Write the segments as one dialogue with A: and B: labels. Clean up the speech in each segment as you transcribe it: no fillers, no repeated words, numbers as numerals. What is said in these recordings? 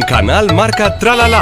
A: canal marca Tralala.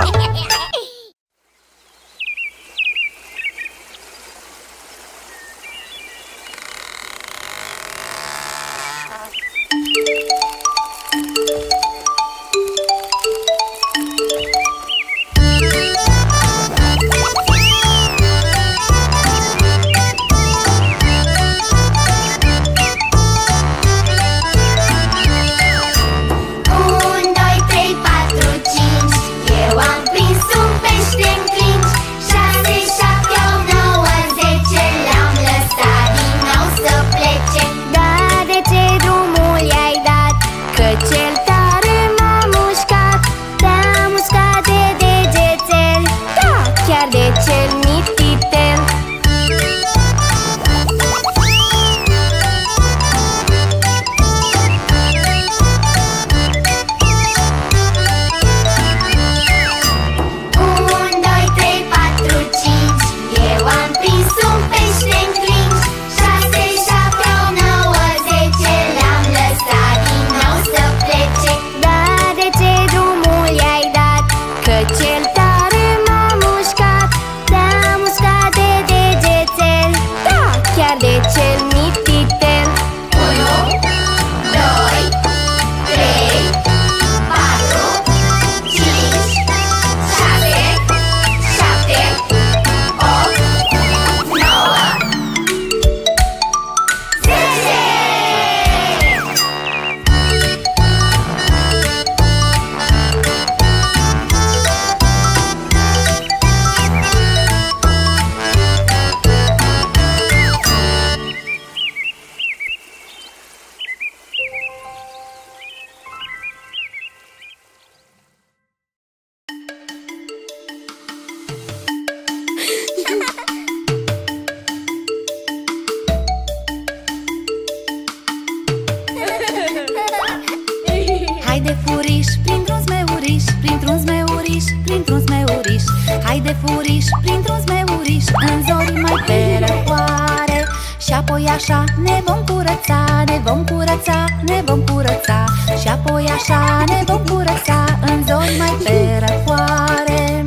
B: Haide furiș, printr-un zmeuriș, printr-un zmeuriș, printr-un zmeuriș. Haide furiș, printr-un zmeuriș, în zori mai pe răcoare. Și apoi așa ne vom curăța, ne vom curăța, ne vom curăța. Și apoi așa ne vom curăța, în zori mai pe răcoare.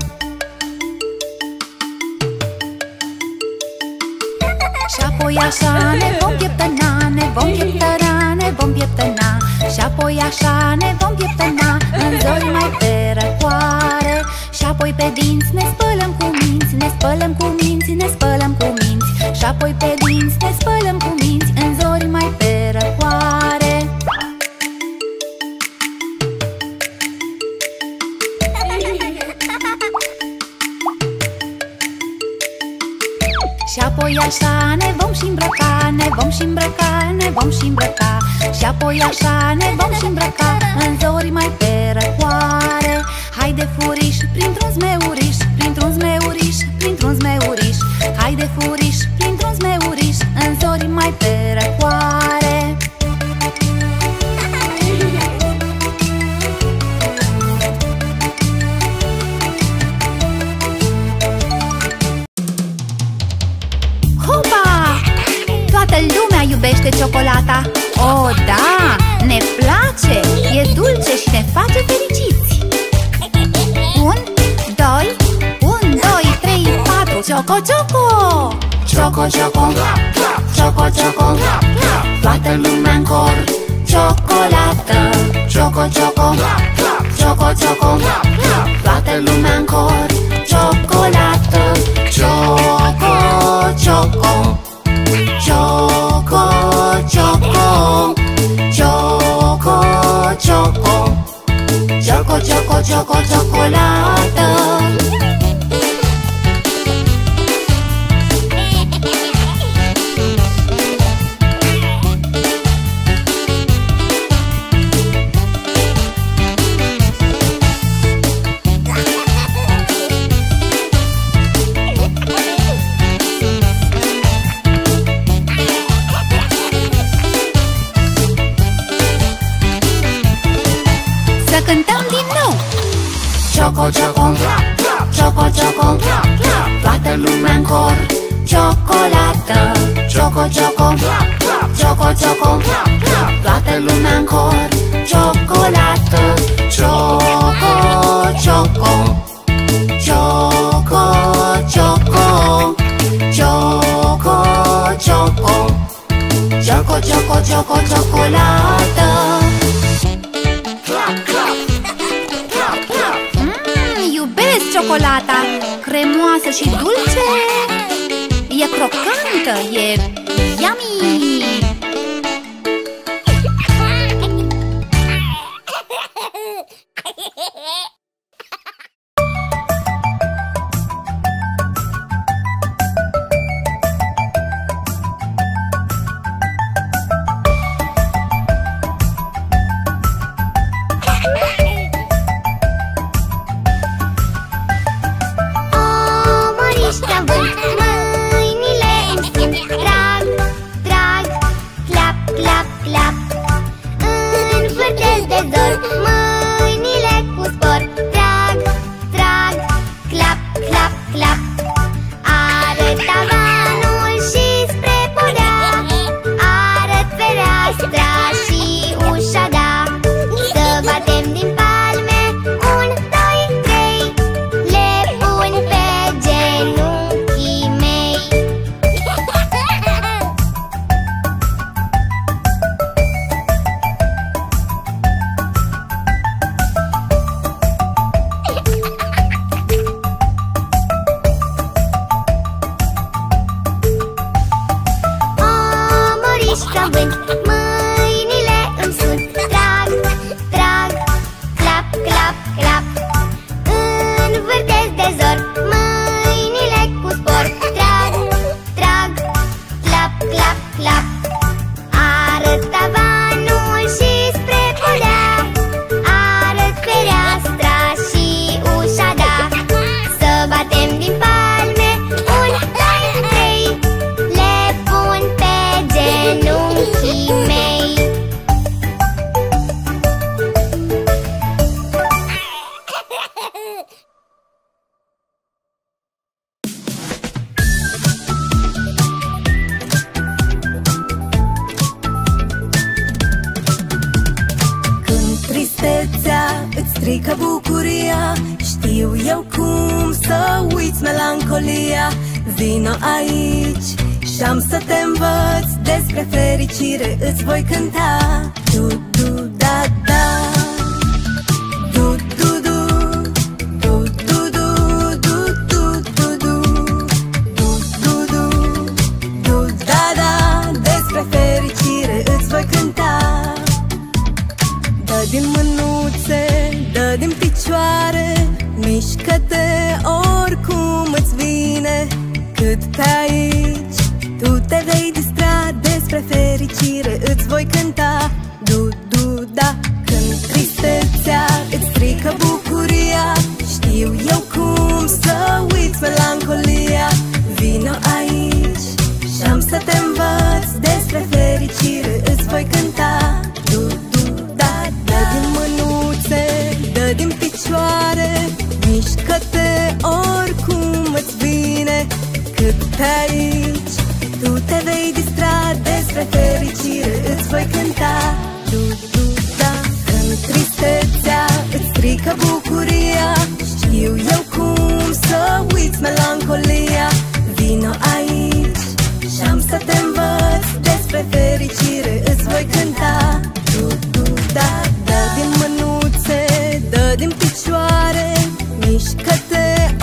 B: Și apoi așa ne vom pieptăna, ne vom pieptăna, ne vom pieptăna. Și apoi așa ne vom pieptăna, în zori mai pe răcoare. Și apoi pe dinți ne spălăm cu minți, ne spălăm cu minți, ne spălăm cu minți. Și apoi pe dinți ne spălăm cu minți, în zori mai pe răcoare. Și apoi așa ne vom și îmbrăca, ne vom și îmbrăca, ne vom și îmbrăca. Și apoi așa ne vom și îmbrăca, în zori mai pe răcoare. Haide furiș, printr-un zmeuriș, printr-un zmeuriș, printr-un zmeuriș. Haide furiș, printr-un zmeuriș, în zori mai pe răcoare. Toată lumea iubește ciocolata. Oh, da, ne place, e dulce și ne face fericiți. 1, 2, 3, 4. Cioco, cioco! Cioco, cioco! Cioco, cioco! Toată lumea în cor. Ciocolată! Cioco, cioco! Cioco, cioco! Toată lumea în cor. Ciocolată! Cioco, cioco! Choco, choco, choco, choco, choco, choco, choco, ciocolată. Cântăm din nou. Choco, choco, choco, choco, toată lumea în cor. Ciocolată. Choco, choco, choco, choco, toată lumea în cor. Ciocolată. Choco, choco. Choco, choco, choco, choco. Choco, choco, choco, ciocolată. Iubesc ciocolata, cremoasă și dulce. E crocantă, e yummy.
A: strică bucuria, știu eu cum să uiți melancolia. Vino aici și-am să te învăț despre fericire, îți voi cânta. Du-du-da-da, du-du-du, du-du-du, du-du-du, du-du-du, du-da-da. Despre fericire îți voi cânta. Dă din mânuțe, dă din picioare, mișcă-te oricum îți vine. Cât pe aici tu te vei distra, despre fericire îți voi cânta. Du-du-da. Când tristețea îți strică bucuria, știu eu cum să uiți melancolia. Vino aici și-am să te învăț despre fericire, îți voi cânta. Du-du-da. Dă din mânuțe, dă din picioare, mișcă-te oricum îți vine. Cât pe aici tu te vei distra, despre fericire îți voi cânta. Du-du-da. Când tristețea îți strică bucuria, știu eu cum să uiți melancolia. Vino aici și-am să te învăț despre fericire, îți voi cânta. Du-du-da. Dă din mânuțe, dă din picioare, mișcă-te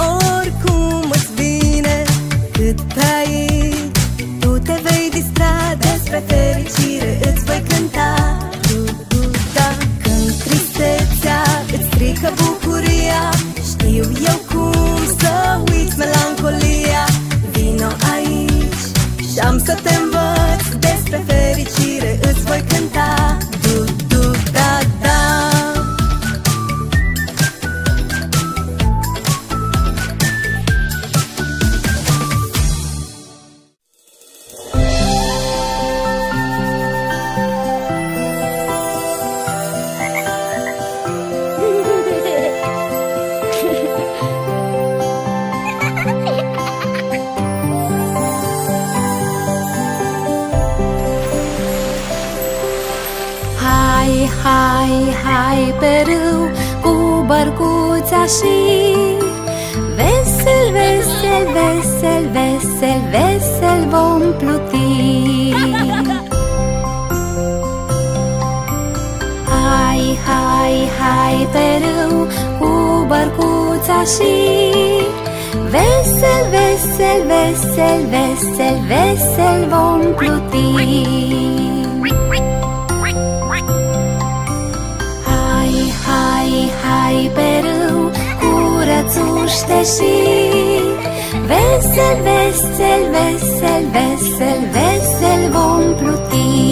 A: oricum îți vine. Cât pe aici tu te vei distra, despre fericire îți voi cânta. Du-du-da. Când tristețea îți strică bucuria, știu eu cum să uiți melancolia. Vino aici și-am să te învăț despre fericire, îți voi cânta. Du-du-da-da.
B: Hai, hai, hai pe râu, cu bărcuța și vesel, vesel, vesel, vesel, vesel vom pluti. Hai, hai, hai pe râu cu bărcuța și vesel, vesel, vesel, vesel, vesel vom pluti. Hai, hai, hai pe râu cu rățuște și vesel, vesel, vesel, vesel, vesel vom pluti.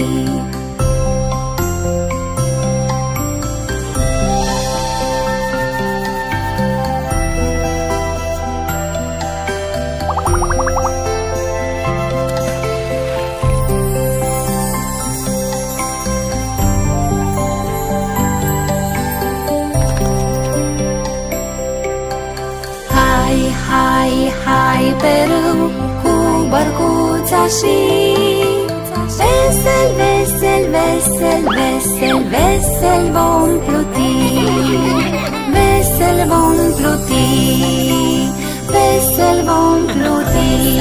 B: Hai pe râu cu bărcuța și vesel, vesel, vesel, vesel, vesel vom pluti. Vesel vom pluti, vesel vom pluti.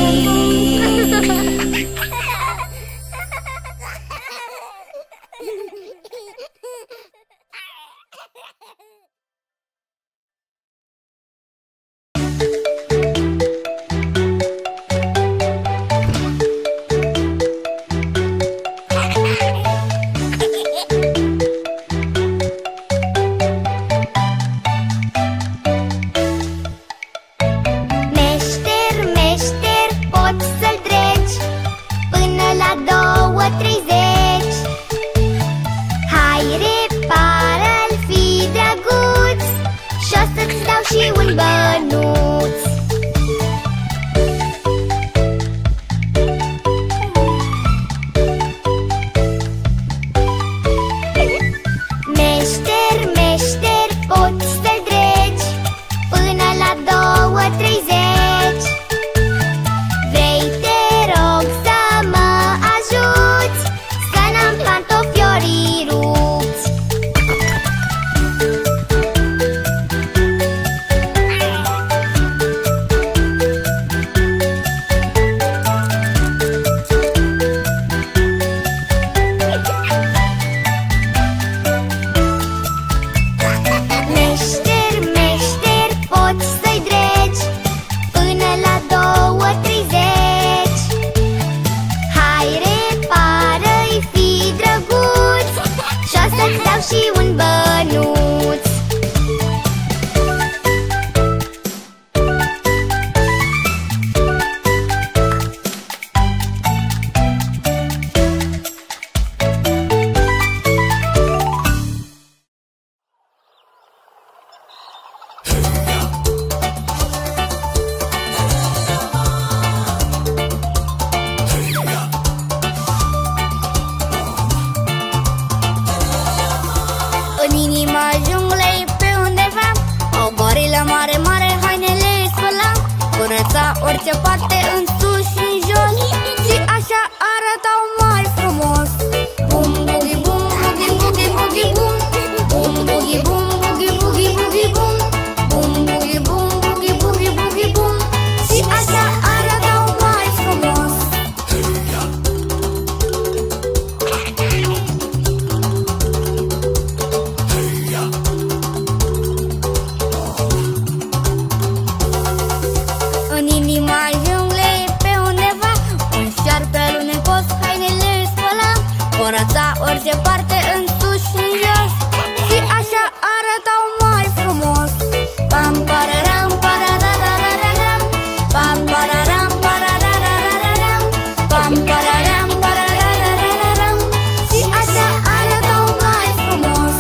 B: Orice parte în sus și în jos, și așa arătau mai frumos. Bum, boogie, bum, boogie, boogie, boogie, bum. Bum, boogie, bum, boogie, boogie, boogie, bum. Bum, boogie, bum, boogie, boogie, boogie, bum. Și așa arătau mai frumos. În inima junglei pe undeva un șarpe alunecos hainele își spăla, curăța orice parte în sus și în jos, și așa arătau mai frumos. Pam pararam parararararam, pam pararam parararararam, pam pararam parararararam, și așa arătau mai frumos.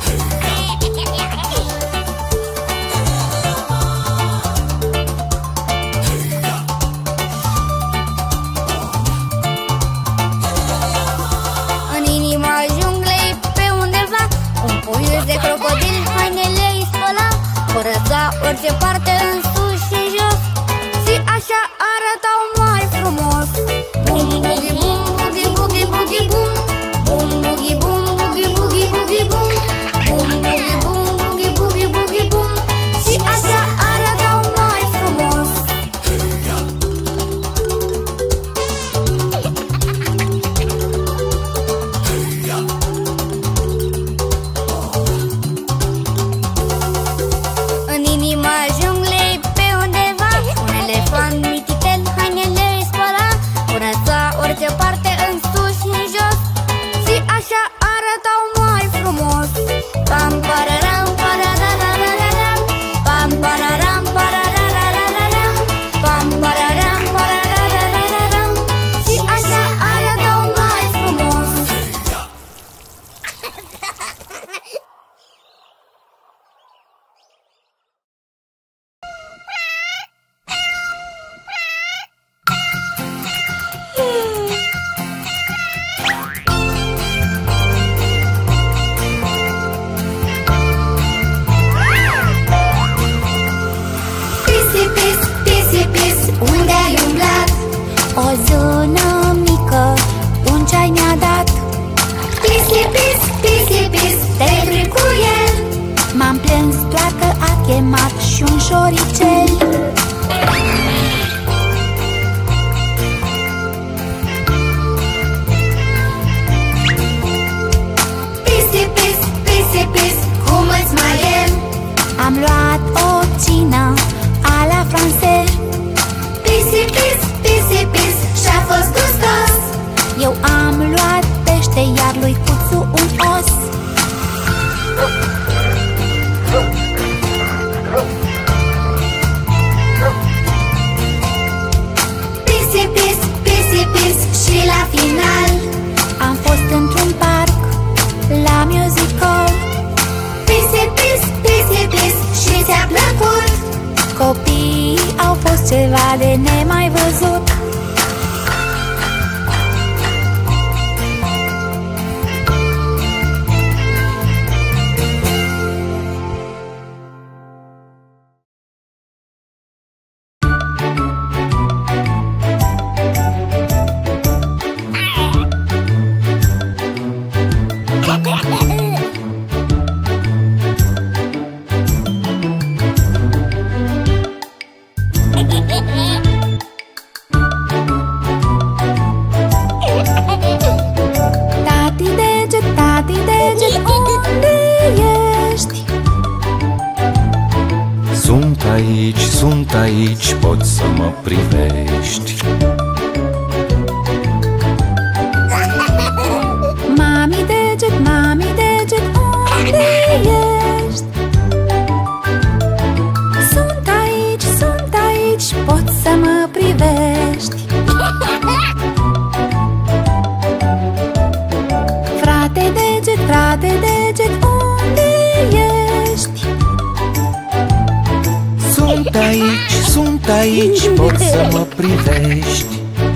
B: În inima junglei pe undeva un puiuș de crocodil hainele îi spăla, curăța orice parte în sus și în jos, și așa arătau mai frumos. Bum, boogie, bum, boogie, boogie, boogie, bum. Bum, boogie, bum, boogie, boogie, boogie, bum. Bum, boogie, bum, boogie, o zână mică, un ceai mi-a dat.
C: Pisi, pis, pisi, pis, te prind cu el.
B: M-am plâns doar că a chemat și un șoricel.
C: Pisi, pis, pisi, pis, cum îți mai e?
B: Am luat o cină a la francez.
C: Pisi, pis, pisi, pis, și-a fost gustos.
B: Eu am luat pește, iar lui Cuțu un os.
C: Pisi, pis, pisi, pis, și la final
B: Am fost într-un parc la musical.
C: Pisi, pis, pisi, pis, și ți-a plăcut.
B: Copiii au fost ceva de nemai văzut. Tati deget, unde ești?
D: Sunt aici, poți să mă privești.
B: Mami deget, unde ești? Sunt aici, poți să mă privești. Frate deget, unde ești?
D: Sunt aici, poți să mă privești.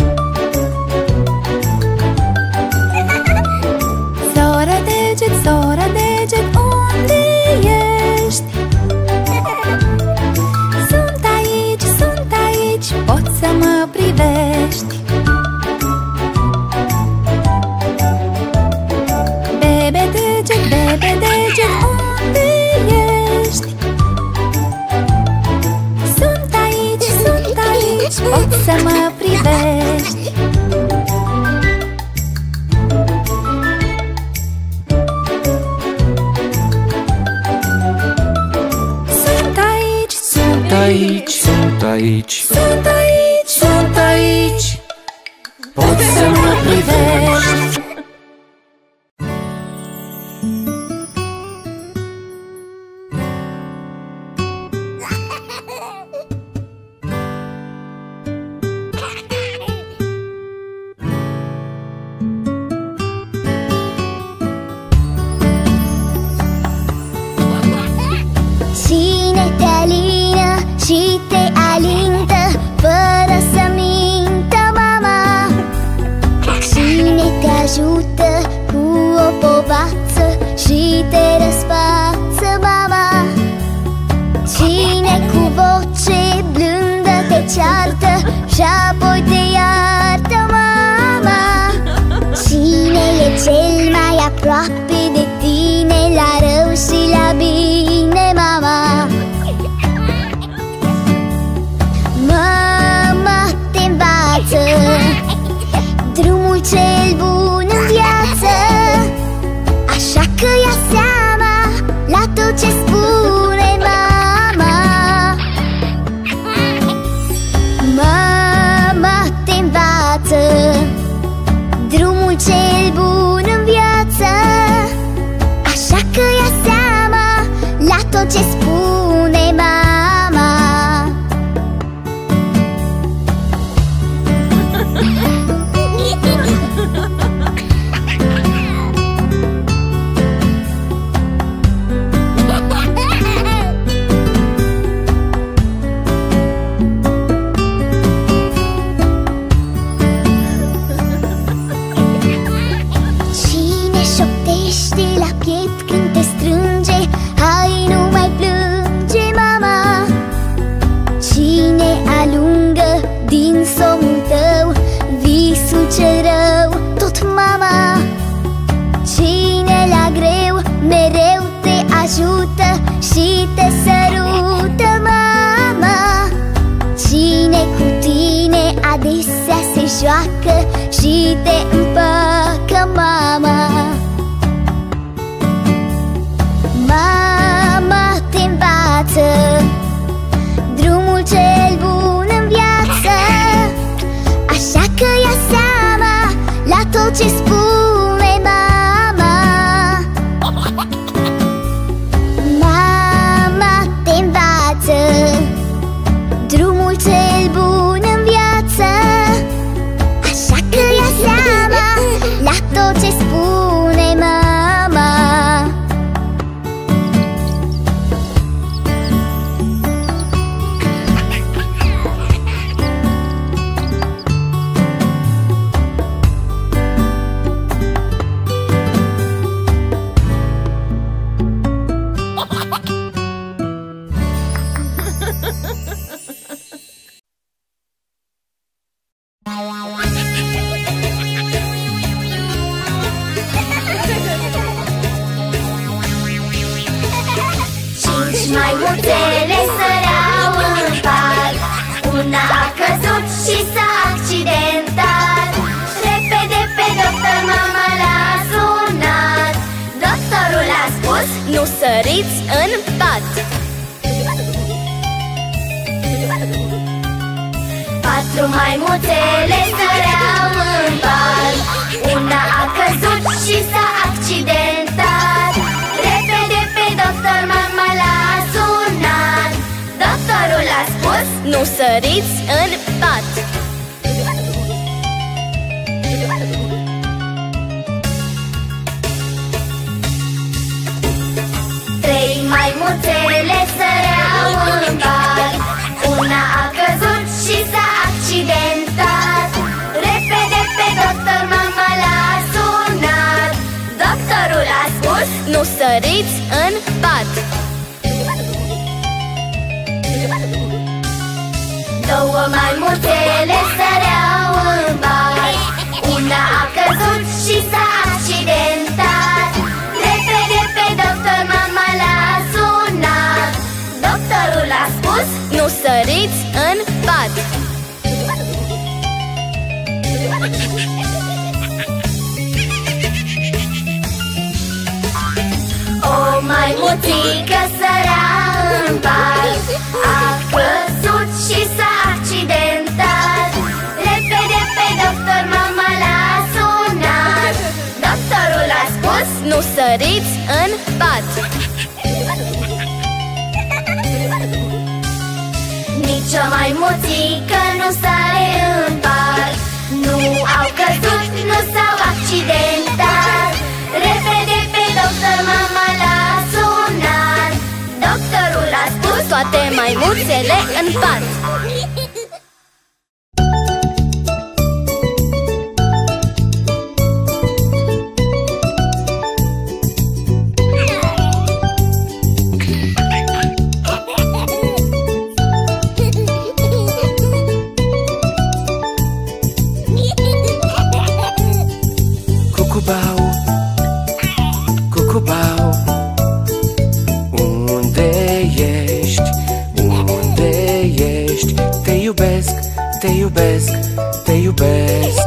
B: Sora deget, unde ești? Sunt aici, poți să mă privești. Bebe deget, unde ești? Sunt aici, poți să mă privești. Sunt aici, poți să mă privești.
C: Cine te alină și te alintă fără să mintă, mama? Cine te ajută cu o povață și te răsfață, mama? Cine cu voce blândă te ceartă și apoi te iartă, mama? Cine e cel mai aproape de tine la rău și la bine, mama? Mama te învață drumul cel bun în viață, așa că ia seama la tot ce spune mama. Mama te învață drumul cel bun în viață, așa că ia seama la tot ce spune mama. și te sărută mama. Cine cu tine adesea se joacă și te împăcă mama. Mama te învață drumul cel bun în viață, așa că ia seama la tot ce spune mama. Mama te învață drumul cel bun în viață, așa că ia seama la tot ce spune mama. Cinci maimuțele săreau în parc, una a căzut și s-a accidentat. Repede pe doctor mama l-a sunat. Doctorul a spus:
A: nu săriți în pat.
C: Patru maimuțele săreau în parc, una a căzut și s-a accidentat. Repede pe doctor mama l-a sunat. Doctorul a spus:
A: nu săriți în pat.
C: Trei maimuțele săreau în parc, una a căzut și s-a accidentat. Repede pe doctor mama l-a sunat. Doctorul a spus:
A: nu săriți în pat.
C: Două maimuțele săreau în parc, una a căzut și s-a accidentat. Repede pe doctor mama l-a sunat. Doctorul a spus:
A: nu săriți în pat.
C: O maimuțică sărea în parc, a căzut și s-a accidentat. Repede pe doctor mama l-a sunat. Doctorul a spus:
A: nu săriți în pat.
C: nici o maimuțică nu sare în parc, nu au căzut, nu s-au accidentat. Repede pe doctor mama l-a sunat. Doctorul a spus:
A: toate maimuțele în pat.
D: Cucubau, cucubau, unde ești? Unde ești? Te iubesc, te iubesc, te iubesc.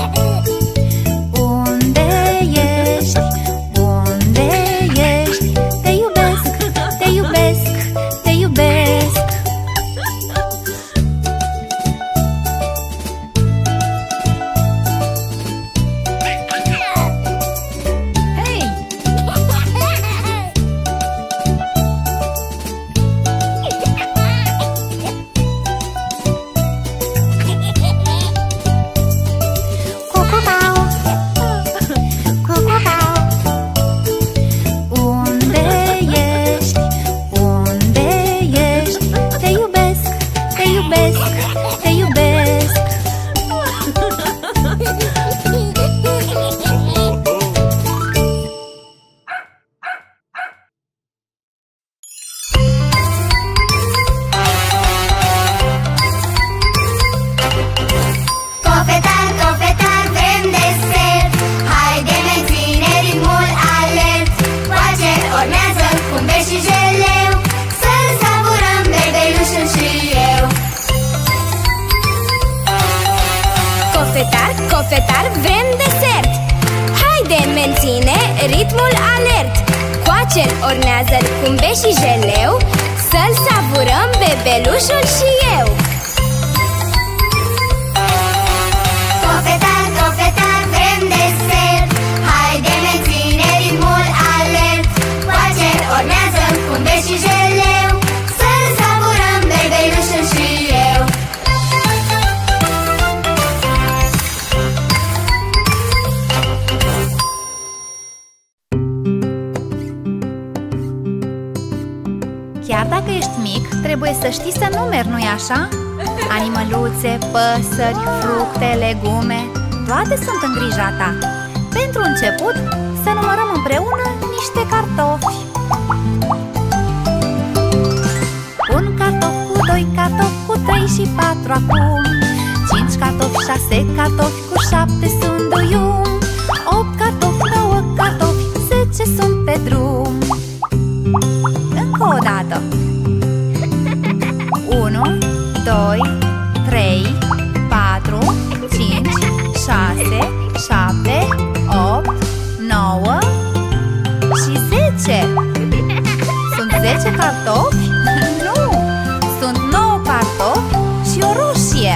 B: Unde ești? Unde ești?
A: alert! Coacel ornează-l cu beș și jeleu, să-l savurăm bebelușul și eu.
C: Cofetar, cofetar, vrem desert, haide menține ritmul alert. Coacel ornează-l cu beș și jeleu, să-l savurăm bebelușul și eu.
B: Chiar dacă ești mic, trebuie să știi să numeri, nu-i așa? Animăluțe, păsări, fructe, legume, toate sunt în grija ta. Pentru început, să numărăm împreună niște cartofi. Un cartof cu 2 cartofi, cu 3 și 4 acum. 5 cartofi, 6 cartofi, cu 7 sunt duium. 8 cartofi, 9 cartofi, 10 sunt pe drum. Încă o dată. 1, 2, 3, 4, 5, 6, 7, 8, 9 și 10. Sunt 10 cartofi? Nu! Sunt 9 cartofi și o roșie.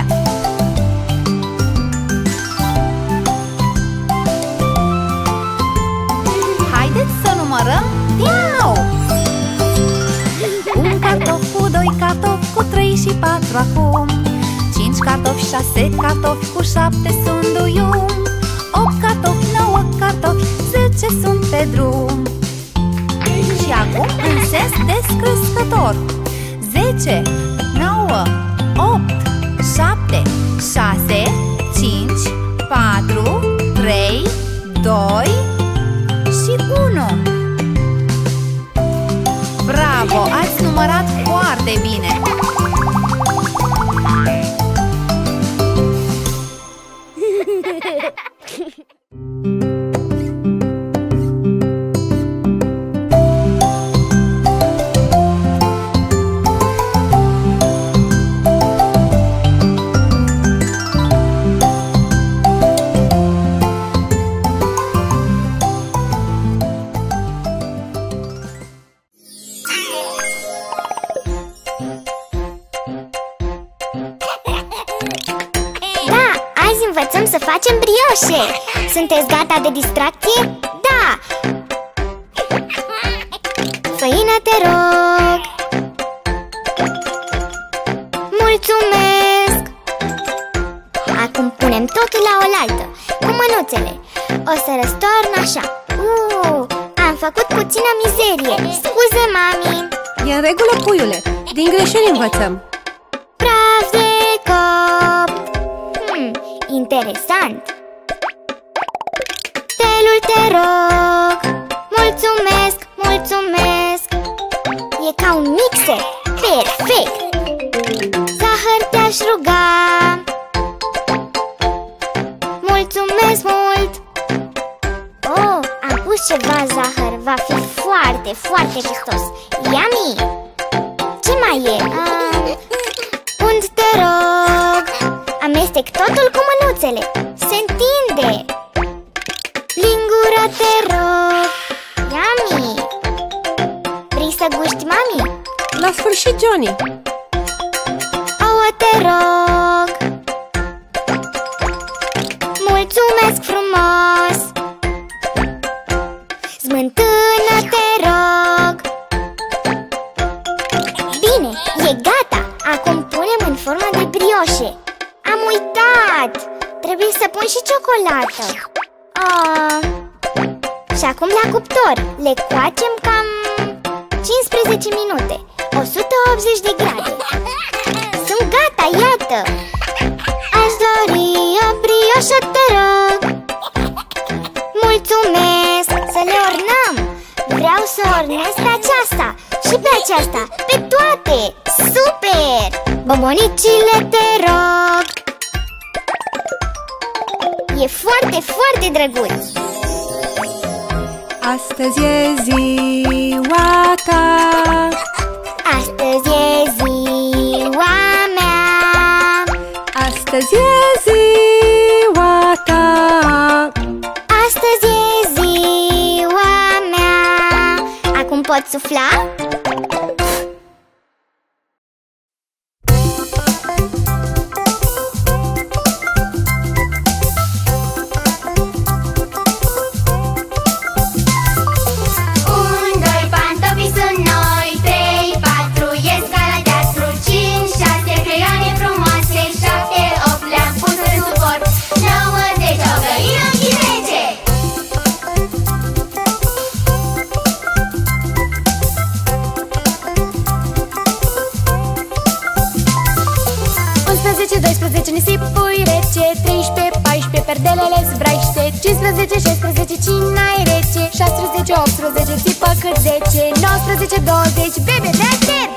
B: Haideți să numărăm din nou. Un cartof cu 2 cartofi, cu 3 și 4 acum. 5 cartofi, 6 cartofi, cu 7 sunt duium. 8 cartofi, 9 cartofi, 10 sunt pe drum. Și acum în sens descrescător. 10, 9, 8, 7, 6, 5, 4, 3, 2 și 1. Bravo! Ați numărat foarte bine!
C: Să facem brioșe! Sunteți gata de distracție? Da! Făină, te rog! Mulțumesc! Acum punem totul la oaltă, cu mânuțele. O să răstorn așa. Am făcut puțină mizerie. Scuze, mami!
A: E în regulă, puiule. Din greșeli învățăm.
C: Praf de copt! Interesant! Telul, te rog! Mulțumesc, mulțumesc! E ca un mixer! Perfect! Zahăr, te-aș ruga! Mulțumesc mult! Oh, am pus ceva zahăr! Va fi foarte, foarte gustos! Yummy! Ce mai e? Unt, te rog! Amestec totul cu mânuțele. Se întinde. Lingura, te rog. Yummy! Vrei să guști, mami?
A: La sfârșit, Johnny.
C: Ouă, te rog. Mulțumesc frumos. Smântână, te rog. Bine, e gata. Acum punem în formă de brioșe. Am uitat! Trebuie să pun și ciocolată. Și acum la cuptor. Le coacem cam 15 minute, 180 de grade. Sunt gata, iată! Aș dori o brioșă, te rog. Mulțumesc! Să le ornăm. Vreau să ornez pe aceasta și pe aceasta, pe toate. Super! Bombonicile, te rog. E foarte, foarte drăguț.
A: Astăzi e ziua ta.
C: Astăzi e ziua mea.
A: Astăzi e ziua ta.
C: Astăzi e ziua mea. pot sufla?
E: Nisipul rece, 13, 14, perdelele zbraiște, 15, 16, cina-i rece, 16, 18, țipă cât 10, 19, 20, bebe, that's it!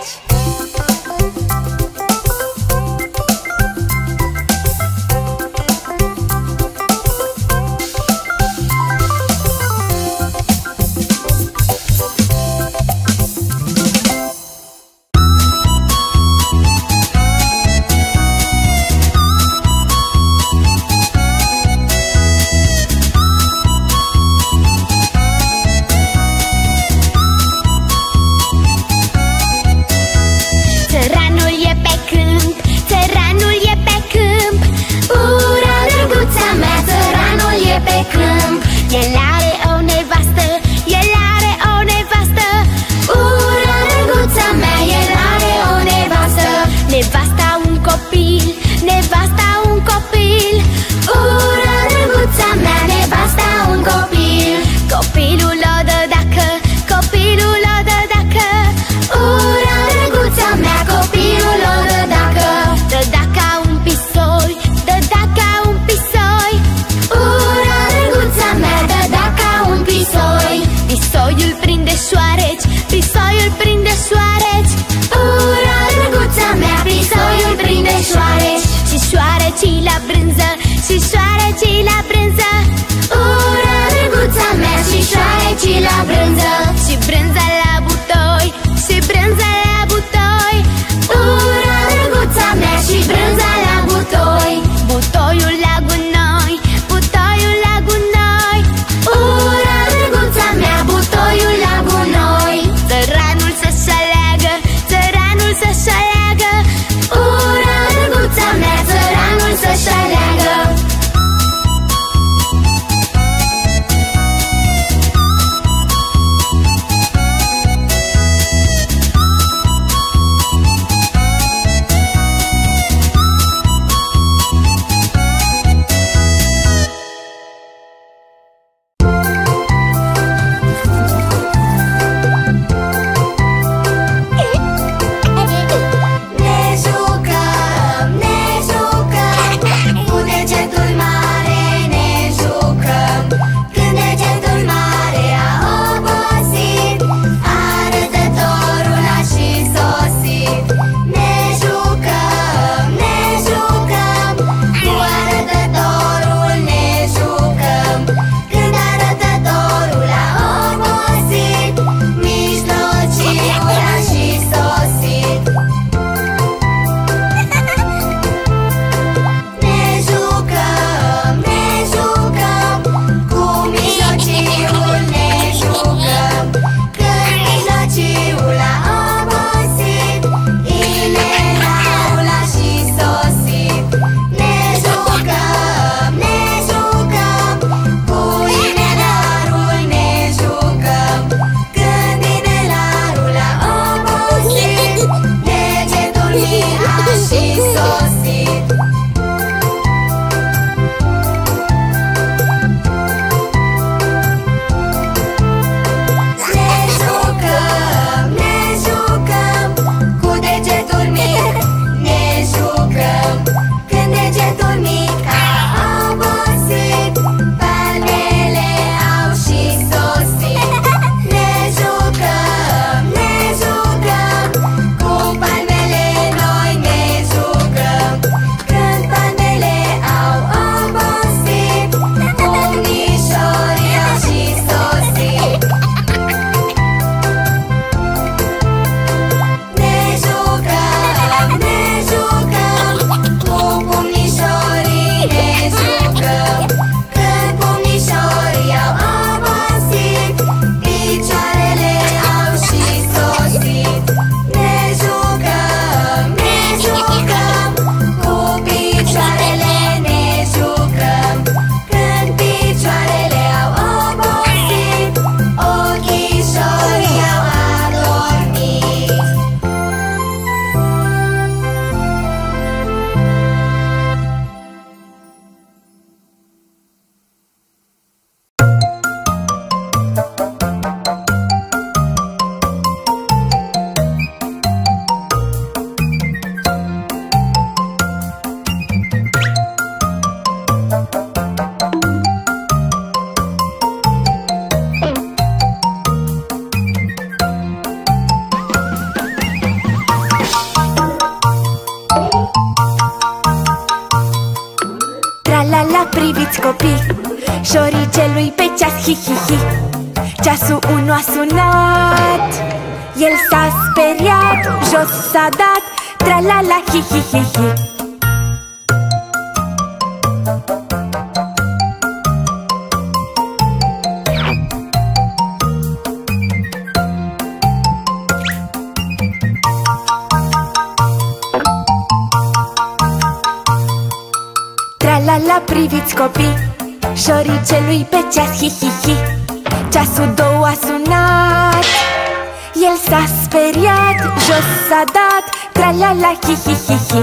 A: priviți copii, șoricelui pe ceas, hi-hi-hi. Ceasul 1 a sunat, el s-a speriat, jos s-a dat, tra-la-la, hi-hi-hi-hi. Tra-la-la, priviți copii, șoricelui pe ceas, hi-hi-hi. Ceasul 2 a sunat, el s-a speriat, jos s-a dat, tra-la-la, hi-hi-hi-hi.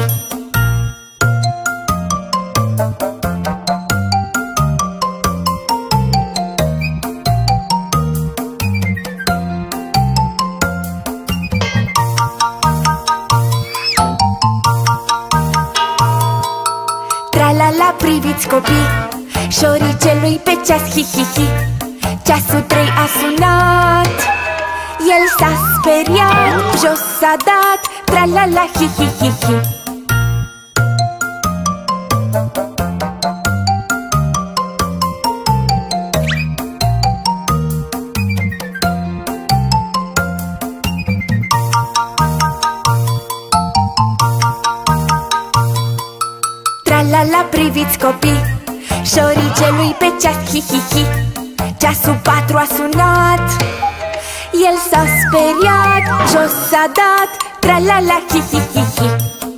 A: Tra-la-la, priviți copii, șoricelui pe ceas, hi-hi-hi. Ceasul 3 a sunat, el s-a speriat, jos s-a dat, tra-la-la, hi-hi-hi-hi. Tra-la-la, priviți copii, șoricelui pe ceas, hi-hi-hi. Ceasul 4 a sunat, el s-a speriat, jos s-a dat, tra-la-la, hi-hi-hi-hi.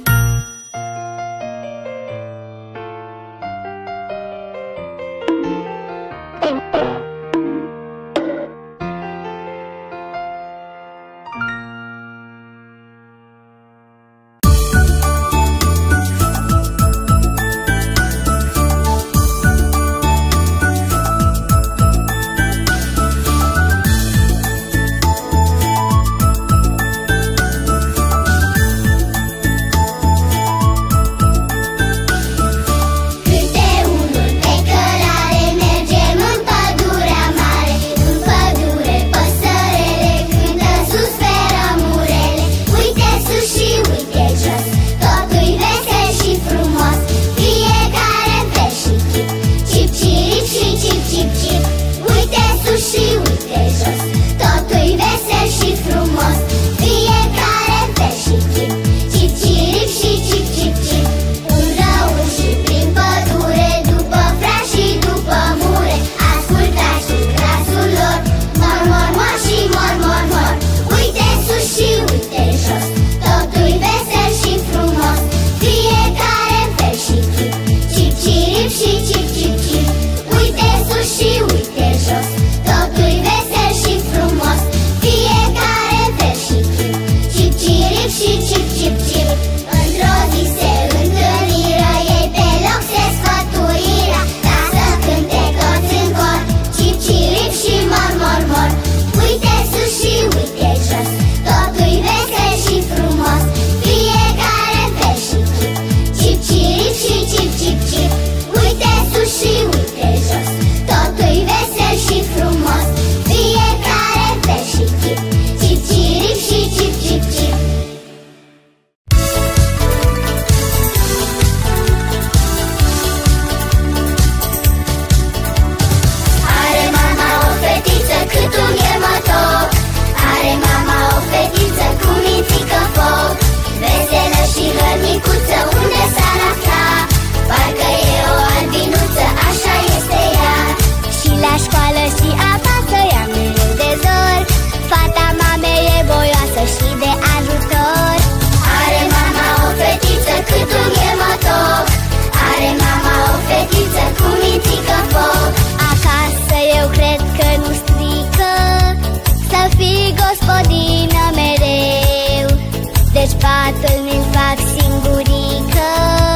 C: Patul mi-l fac singurică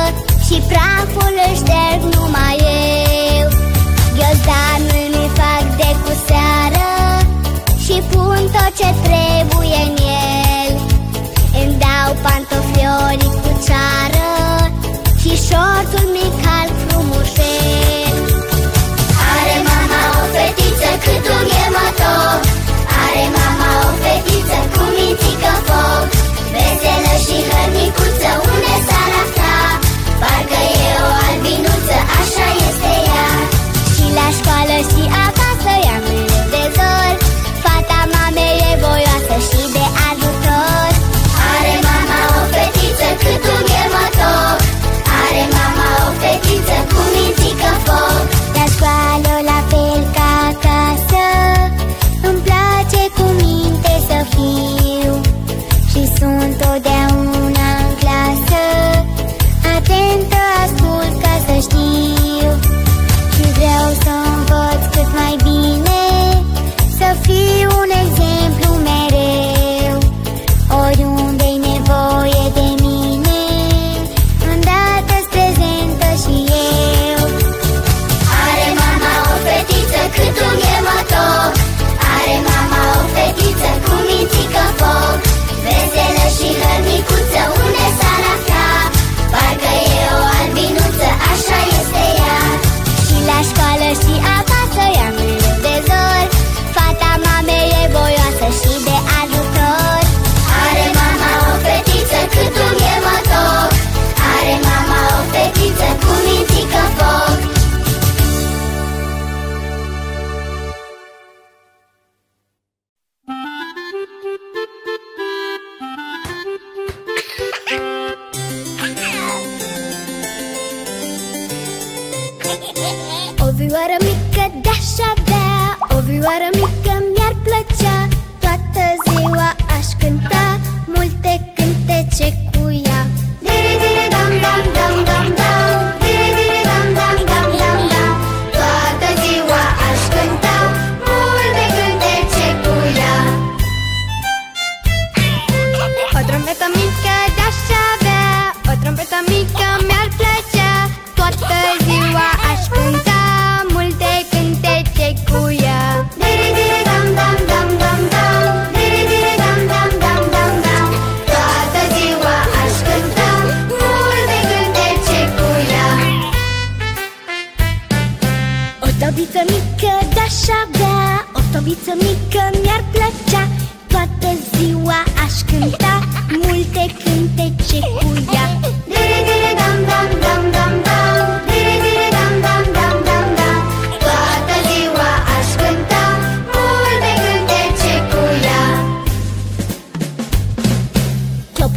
C: și praful îl șterg numai eu. Ghiozdanul mi-l fac de cu seară și pun tot ce trebuie în el. Îmi dau pantofiorii cu ceară și șortul mi-l calc frumușel. Are mama o fetiță cât un ghemător, are mama o fetiță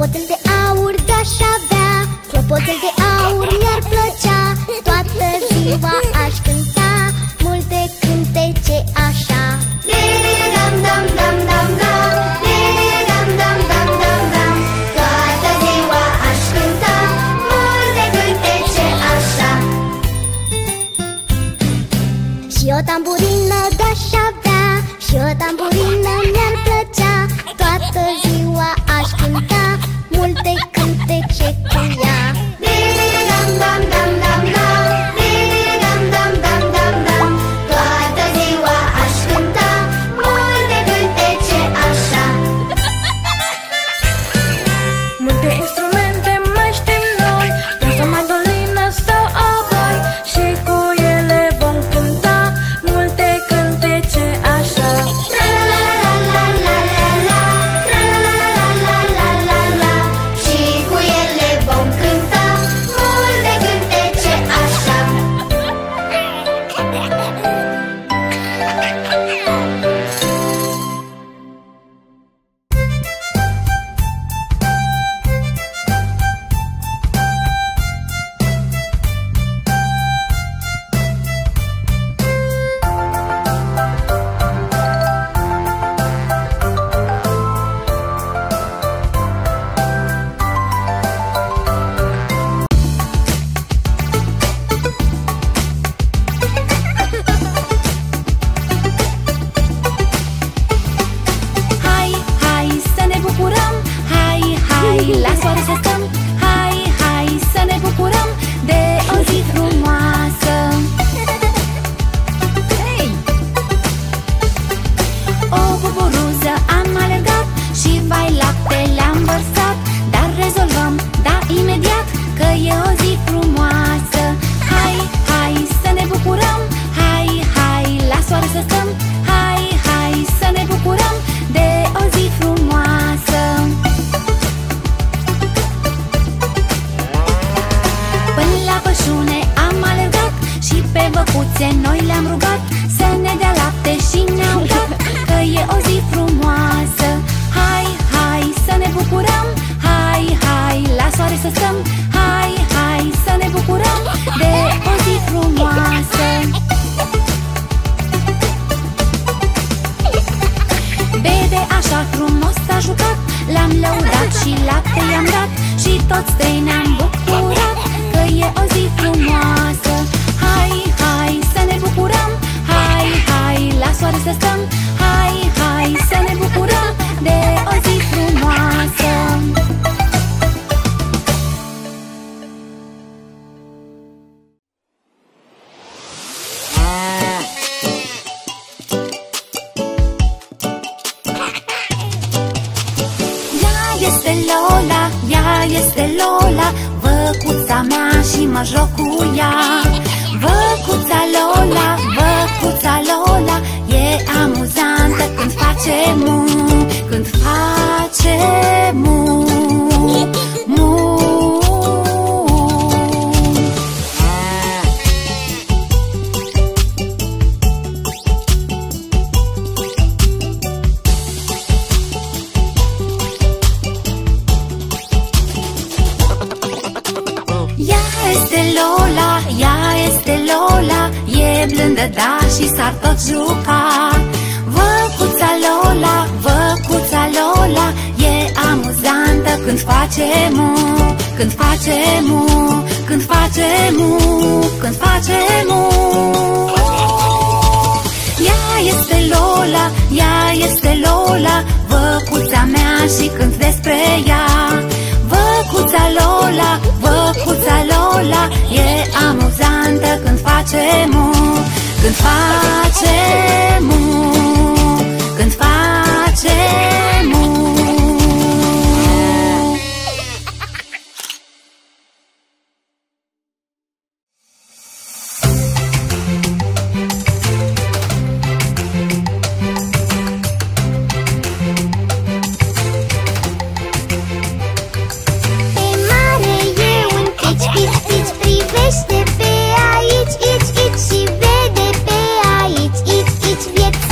C: Clopoțel de aur de-aș avea, clopoțel de aur mi-ar plăcea. Toată ziua aș cânta multe cântece așa. Dam-dam-dam-dam-dam, dam-dam-dam-dam-dam. Toată ziua aș cânta multe cântece așa. Și o tamburină de-aș avea, și o tamburină mi-ar plăcea. Toată ziua aș cânta multe cântece cu ea. Dam-dam-dam-dam-dam, dam-dam-dam-dam-dam. Toată ziua aș cânta multe cântece așa.
A: Multe instrumente mai știm noi, însă mandolină sau avoi, și cu ele vom cânta multe cântece așa.
C: Și cu ele vom cânta multe cântece așa.
B: Hai, hai să ne bucurăm, hai, hai la soare să stăm. Hai, hai să ne bucurăm de o zi frumoasă. Hei! O buburuză am alergat și vai lapte le-am vărsat, dar rezolvăm, da, imediat, că e o zi frumoasă. Hai, hai să ne bucurăm, hai, hai la soare să stăm. Hai, hai să ne bucurăm de o zi frumoasă. Până la pășune am alergat și pe băcuțe noi le-am rugat să ne dea lapte și ne-au dat, că e o zi frumoasă. Hai, hai să ne bucurăm, hai, hai la soare să stăm. Hai, hai să ne bucurăm de o zi frumoasă. Bebe așa frumos s-a jucat, l-am lăudat și lapte i-am dat, și toți trei ne-am bucurat, că e o zi frumoasă. Hai, hai să ne bucurăm, hai, hai la soare să stăm. Hai, hai să ne bucurăm de o zi frumoasă. Ea este Lola, văcuța mea și mă joc cu ea. Văcuța Lola, văcuța Lola, e amuzantă când face mu, când face mu, mu. Lola, e blândă, da, și s-ar tot juca. Văcuța Lola, văcuța Lola, e amuzantă când face mu, când face mu, când face mu, când face mu. Ea este Lola, ea este Lola, văcuța mea, și cânt despre ea. Văcuța Lola, văcuța Lola, e amuzantă când face mu, când face mu, când face mu.
C: Privește pe aici, aici, aici, și vede pe aici, aici, aici,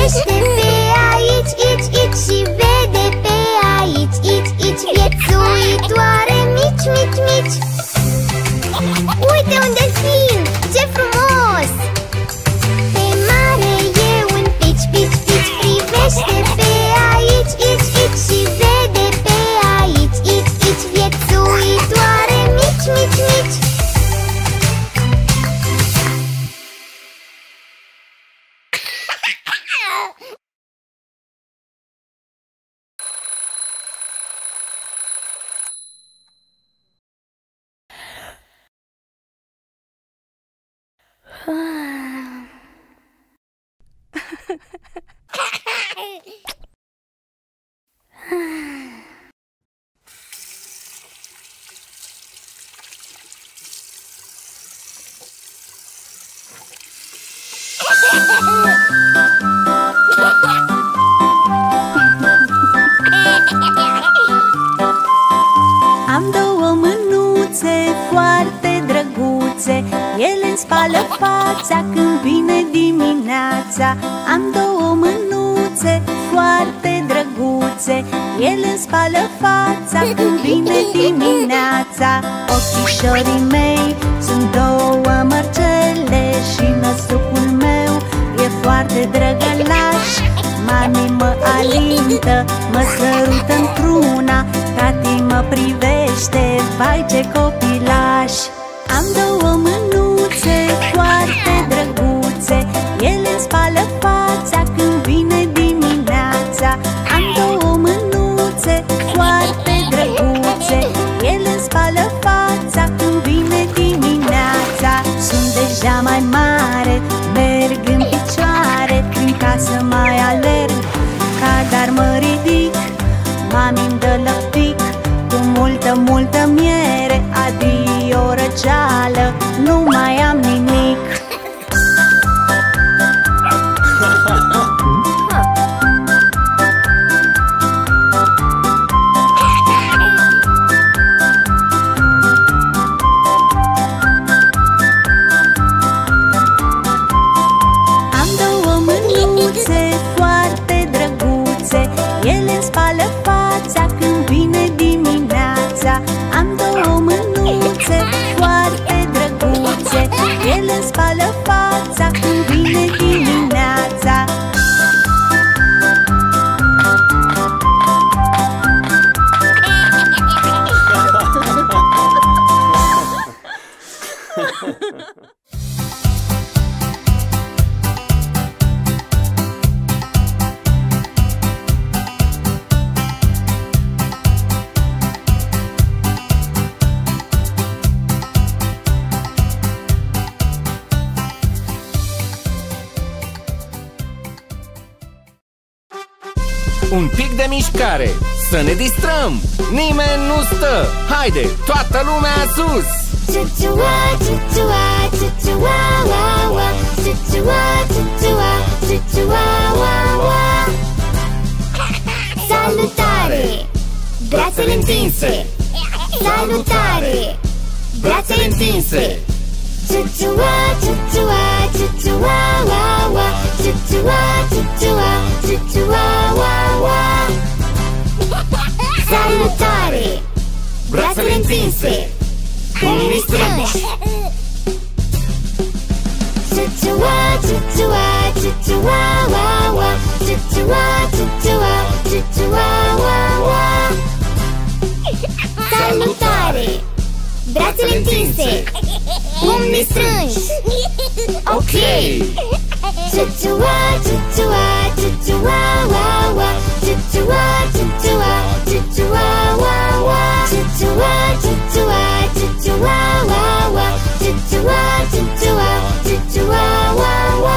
C: privește pe aici, aici, aici și vede pe aici, aici, aici viețuitoare mici, mici, mici. Uite un delfin, ce frumos! Pe mare e un pici, pici, pici, privește pe aici, aici, aici și vede pe aici, aici, aici viețuitoare mici, mici, mici.
A: Am două mânuțe foarte drăguțe, ele îmi spală fața când vine dimineața. Am două mânuțe foarte drăguțe, ele îmi spală fața când vine dimineața. Ochișorii mei sunt două mărcele și năsucul meu e foarte drăgălaș. Mami mă alintă, mă sărută într-una, tati mă privește, vai ce copilaș. Am două mânuțe foarte drăguțe, ele îmi spală fața când vine dimineața. Am două mânuțe foarte drăguțe, ele îmi spală fața când vine dimineața. Sunt deja mai mare, merg în picioare, în casă mai alerg, dar mă ridic. Mami-mi dă lăptic cu multă, multă miere. Adio răceală, nu mai am nimic. Am două mânuțe foarte drăguțe, ele îmi spală fața când vine dimineața. Am două mânuțe foarte drăguțe, ele îmi spală fața când vine dimineața.
D: Un pic de mișcare, să ne distrăm. Nimeni nu stă. Haide, toată lumea sus.
C: Ciuciua, ciuciua, ciuciua, wa, wa. Ciuciua, ciuciua, ciuciua, wa, wa. Salutare! Brațele întinse! Salutare! Brațele întinse! Ciuciua, ciuciua, ciuciua, wa, wa. Ciuciua, ciuciua, ciuciua, wa, wa. Salutare! Brațele întinse! Pumnii strânși! Ciuciua, ciuciua, ciuciua, wa, wa. Ciuciua, ciuciua, ciuciua, wa, wa. Salutare! Brațele întinse! Pumnii strânși!
D: Ok!
C: Ciuciua, ciuciua, ciuciua, wa, wa. Ciuciua, ciuciua, ciuciua, wa, wa. Ciuciua, ciuciua, ciuciua, wa, wa. Ciuciua, ciuciua, ciuciua, wa, wa.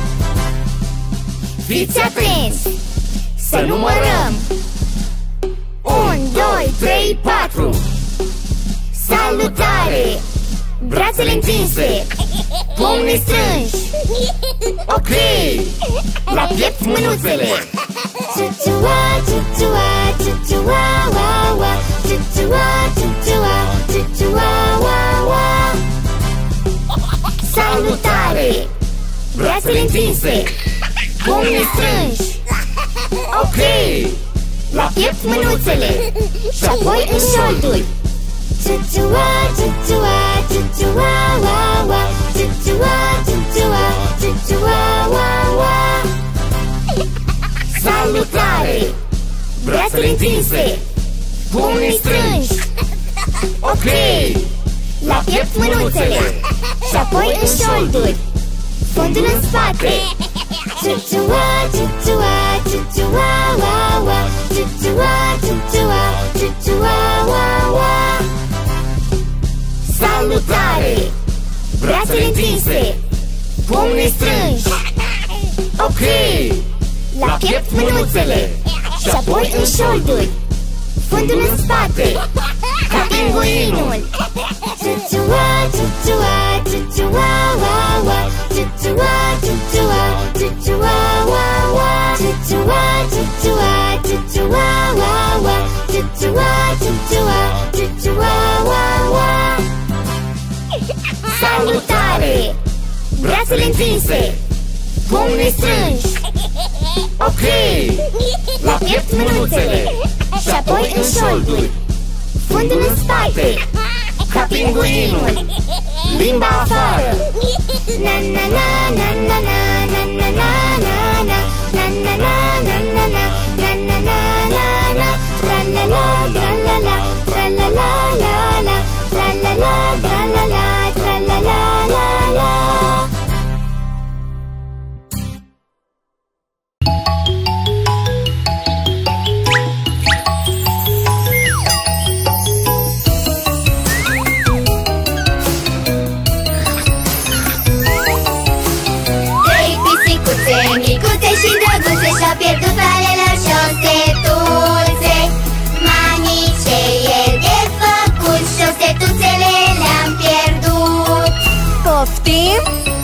D: Fiți atenți!
C: Să numărăm! 1, 2, 3, 4. Salutare! Brațele întinse! Pumnii strânși!
D: Ok! La piept mânuțele!
C: Ciuciua, ciuciua, ciuciua, wa, wa. Ciuciua, ciuciua, ciuciua, wa, wa. Salutare!
D: Brațele întinse!
C: Pumnii pumnii strânși.
D: Ok!
C: La piept mânuțele și apoi în șolduri. Ciuciua, ciuciua, ciuciua, wa, wa. Ciuciua, ciuciua, ciuciua, wa, wa. Salutare! Brațele întinse, pumnii strânși.
D: Ok!
C: La piept mânuțele și apoi în șolduri. Fondul în spate. Ciuciua, ciuciua, ciuciua, wa, wa. Ciuciua, ciuciua, ciuciua, wa, wa. Salutare! Brațele întinse, pumnii strânși.
D: Ok!
C: La piept mânuțele și apoi în șolduri. Fundul în spate, ca pinguinul. Ciuciua, ciuciua, ciuciua, wa, wa. Ciuciua, ciuciua, ciuciua, wa, wa. Ciuciua, ciuciua, ciuciua, wa, wa. Ciuciua, ciuciua, ciuciua, wa, wa. Salutare! Brațele întinse, pumnii strânși.
D: Ok!
C: La piept mânuțele și apoi în șolduri. Fundul în spate, ca pinguinul.
D: Limba afară!
C: Na na na na na na na na na na na na na na na na na na na na. Tra la la la la la, tra la la la la, tra la la la la la, tra la la la la. Micuțe și drăguțe și-au pierdut alelor șosetuțe. Mami, ce e de făcut? Șosetuțele le-am pierdut.
A: Poftim?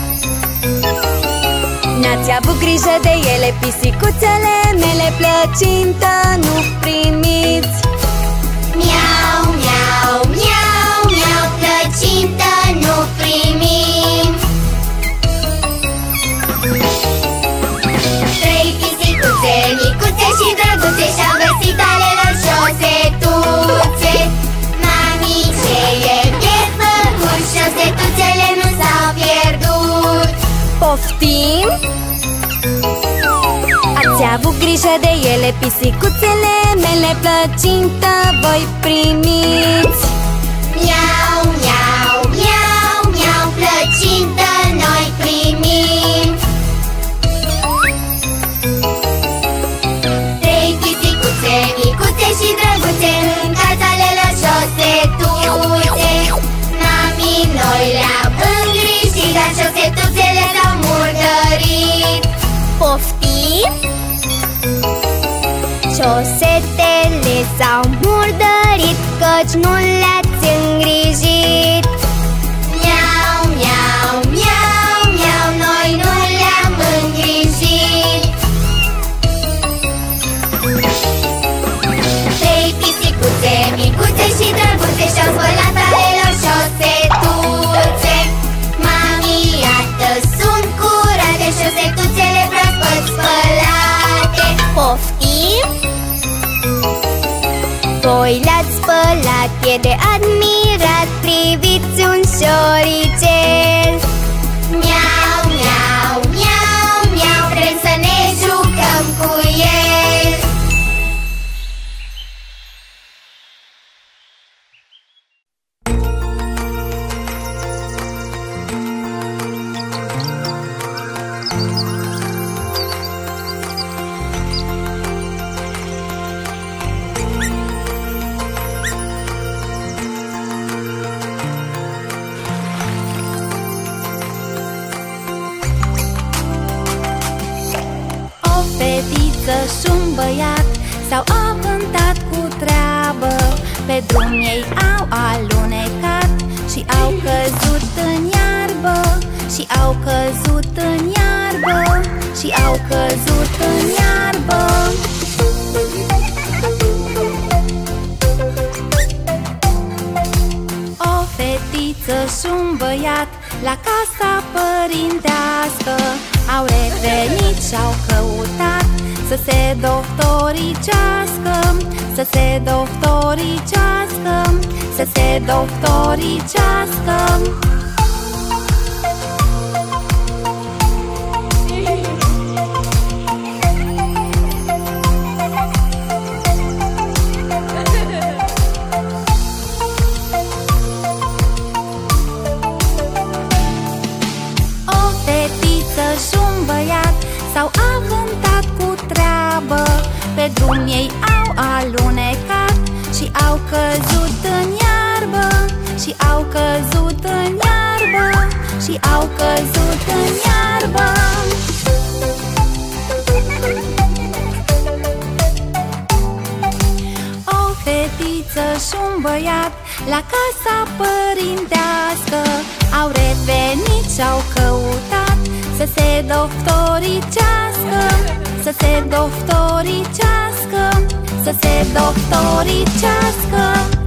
A: N-ați avut grijă de ele, pisicuțele mele, plăcintă nu primiți.
C: Miau, miau, miau, miau, plăcintă nu primim. Micuțe și drăguțe și-au găsit alelor șosetuțe. Mami, ce e de făcut? Șosetuțele nu s-au pierdut.
A: Poftim? Ați avut grijă de ele, pisicuțele mele, plăcintă voi primiți.
C: Miau, miau, miau, miau, plăcintă noi primim. Micuțe și drăguțe în cațalelor șosetuțe. Mami, noi le-am îngrijit, dar șosetuțele s-au murdărit.
A: Poftim?
C: Șosetele s-au murdărit, căci nu le-ați îngrijit. Miau, miau, miau, miau, noi nu le-am îngrijit. Micuțe și drăguțe și-au spălat alelor șosetuțe. Mami, iată, sunt curate șosetuțele proaspăt spălate.
A: Poftim?
C: Voi le-ați spălat, e de admirat, priviți un șoricel. Miau, miau, miau, miau, vrem să ne jucăm cu el.
B: Și un băiat s-au avântat cu treabă. Pe drum ei au alunecat și au căzut în iarbă. Și au căzut în iarbă. Și au căzut în iarbă. O fetiță și un băiat la casa părintească Au revenit și-au căutat să se doctoricească, să se doctoricească, să se doctoricească. Și-un băiat s-au avântat cu treabă, pe drum ei au alunecat și au căzut în iarbă, și au căzut în iarbă, și au căzut în iarbă. O fetiță și-un băiat la casa părintească au revenit și-au căutat să se doctoricească, să se doctoricească, să se doctoricească.